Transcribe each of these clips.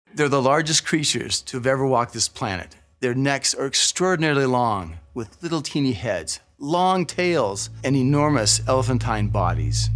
They're the largest creatures to have ever walked this planet. Their necks are extraordinarily long, with little teeny heads, long tails, and enormous elephantine bodies.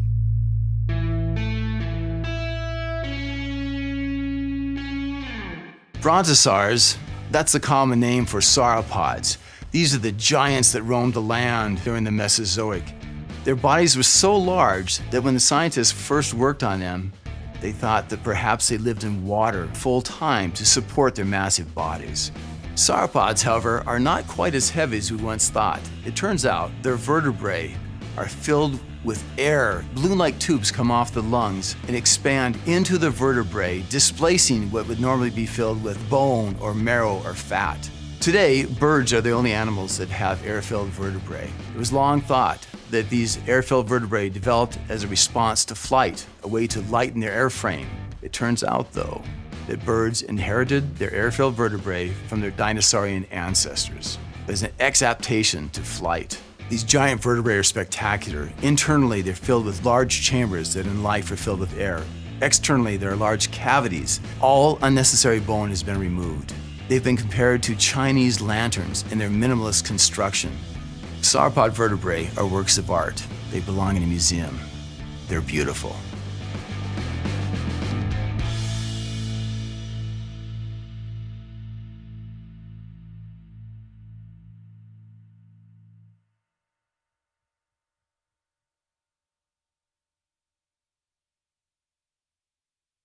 Brontosaurs, that's the common name for sauropods. These are the giants that roamed the land during the Mesozoic. Their bodies were so large that when the scientists first worked on them, they thought that perhaps they lived in water full time to support their massive bodies. Sauropods, however, are not quite as heavy as we once thought. It turns out their vertebrae are filled with air. Balloon-like tubes come off the lungs and expand into the vertebrae, displacing what would normally be filled with bone or marrow or fat. Today, birds are the only animals that have air-filled vertebrae. It was long thought that these air-filled vertebrae developed as a response to flight, a way to lighten their airframe. It turns out, though, that birds inherited their air-filled vertebrae from their dinosaurian ancestors as an exaptation to flight. These giant vertebrae are spectacular. Internally, they're filled with large chambers that in life are filled with air. Externally, there are large cavities. All unnecessary bone has been removed. They've been compared to Chinese lanterns in their minimalist construction. Sauropod vertebrae are works of art. They belong in a museum. They're beautiful.